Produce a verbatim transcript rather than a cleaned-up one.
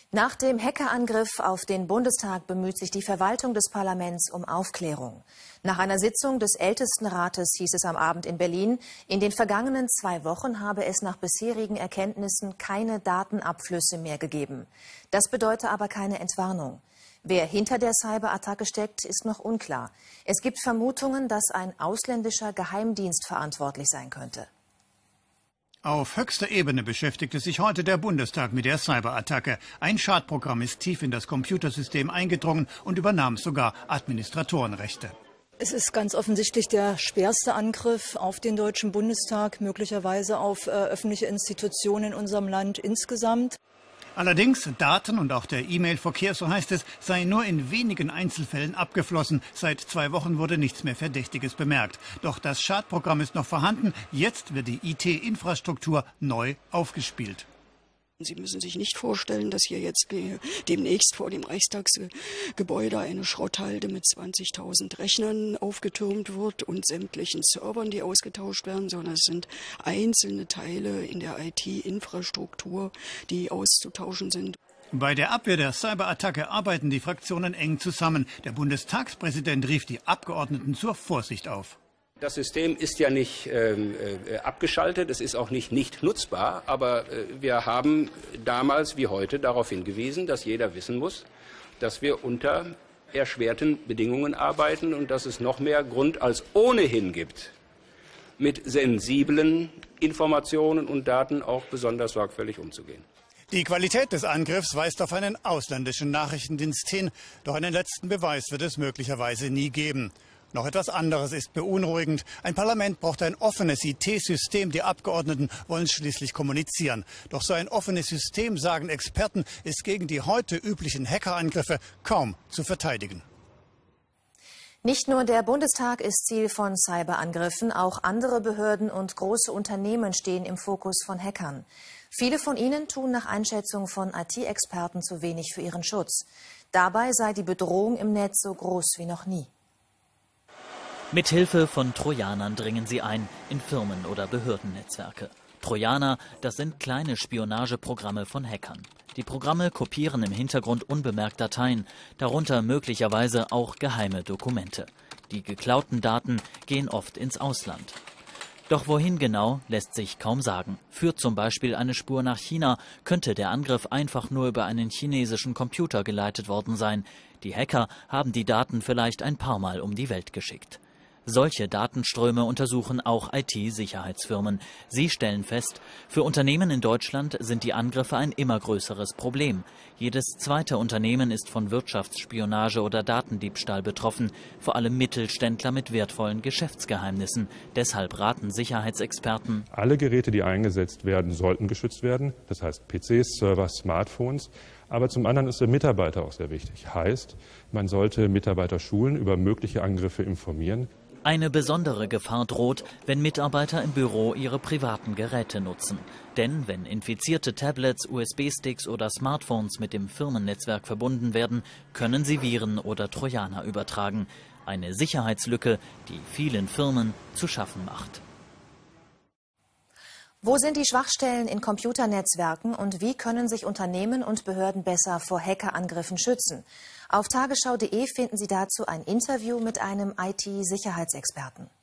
Nach dem Hackerangriff auf den Bundestag bemüht sich die Verwaltung des Parlaments um Aufklärung. Nach einer Sitzung des Ältestenrates hieß es am Abend in Berlin, in den vergangenen zwei Wochen habe es nach bisherigen Erkenntnissen keine Datenabflüsse mehr gegeben. Das bedeutet aber keine Entwarnung. Wer hinter der Cyberattacke steckt, ist noch unklar. Es gibt Vermutungen, dass ein ausländischer Geheimdienst verantwortlich sein könnte. Auf höchster Ebene beschäftigte sich heute der Bundestag mit der Cyberattacke. Ein Schadprogramm ist tief in das Computersystem eingedrungen und übernahm sogar Administratorenrechte. Es ist ganz offensichtlich der schwerste Angriff auf den Deutschen Bundestag, möglicherweise auf äh, öffentliche Institutionen in unserem Land insgesamt. Allerdings, Daten und auch der E-Mail-Verkehr, so heißt es, seien nur in wenigen Einzelfällen abgeflossen. Seit zwei Wochen wurde nichts mehr Verdächtiges bemerkt. Doch das Schadprogramm ist noch vorhanden. Jetzt wird die I T-Infrastruktur neu aufgespielt. Sie müssen sich nicht vorstellen, dass hier jetzt demnächst vor dem Reichstagsgebäude eine Schrotthalde mit zwanzigtausend Rechnern aufgetürmt wird und sämtlichen Servern, die ausgetauscht werden, sondern es sind einzelne Teile in der I T-Infrastruktur, die auszutauschen sind. Bei der Abwehr der Cyberattacke arbeiten die Fraktionen eng zusammen. Der Bundestagspräsident rief die Abgeordneten zur Vorsicht auf. Das System ist ja nicht ähm, äh, abgeschaltet, es ist auch nicht nicht nutzbar, aber äh, wir haben damals wie heute darauf hingewiesen, dass jeder wissen muss, dass wir unter erschwerten Bedingungen arbeiten und dass es noch mehr Grund als ohnehin gibt, mit sensiblen Informationen und Daten auch besonders sorgfältig umzugehen. Die Qualität des Angriffs weist auf einen ausländischen Nachrichtendienst hin, doch einen letzten Beweis wird es möglicherweise nie geben. Noch etwas anderes ist beunruhigend. Ein Parlament braucht ein offenes I T-System. Die Abgeordneten wollen schließlich kommunizieren. Doch so ein offenes System, sagen Experten, ist gegen die heute üblichen Hackerangriffe kaum zu verteidigen. Nicht nur der Bundestag ist Ziel von Cyberangriffen, auch andere Behörden und große Unternehmen stehen im Fokus von Hackern. Viele von ihnen tun nach Einschätzung von I T-Experten zu wenig für ihren Schutz. Dabei sei die Bedrohung im Netz so groß wie noch nie. Mithilfe von Trojanern dringen sie ein in Firmen- oder Behördennetzwerke. Trojaner, das sind kleine Spionageprogramme von Hackern. Die Programme kopieren im Hintergrund unbemerkt Dateien, darunter möglicherweise auch geheime Dokumente. Die geklauten Daten gehen oft ins Ausland. Doch wohin genau, lässt sich kaum sagen. Führt zum Beispiel eine Spur nach China, könnte der Angriff einfach nur über einen chinesischen Computer geleitet worden sein. Die Hacker haben die Daten vielleicht ein paar Mal um die Welt geschickt. Solche Datenströme untersuchen auch I T-Sicherheitsfirmen. Sie stellen fest, für Unternehmen in Deutschland sind die Angriffe ein immer größeres Problem. Jedes zweite Unternehmen ist von Wirtschaftsspionage oder Datendiebstahl betroffen, vor allem Mittelständler mit wertvollen Geschäftsgeheimnissen. Deshalb raten Sicherheitsexperten: Alle Geräte, die eingesetzt werden, sollten geschützt werden. Das heißt P Cs, Server, Smartphones. Aber zum anderen ist der Mitarbeiter auch sehr wichtig. Heißt, man sollte Mitarbeiter schulen, über mögliche Angriffe informieren. Eine besondere Gefahr droht, wenn Mitarbeiter im Büro ihre privaten Geräte nutzen. Denn wenn infizierte Tablets, U S B-Sticks oder Smartphones mit dem Firmennetzwerk verbunden werden, können sie Viren oder Trojaner übertragen. Eine Sicherheitslücke, die vielen Firmen zu schaffen macht. Wo sind die Schwachstellen in Computernetzwerken und wie können sich Unternehmen und Behörden besser vor Hackerangriffen schützen? Auf tagesschau punkt de finden Sie dazu ein Interview mit einem I T-Sicherheitsexperten.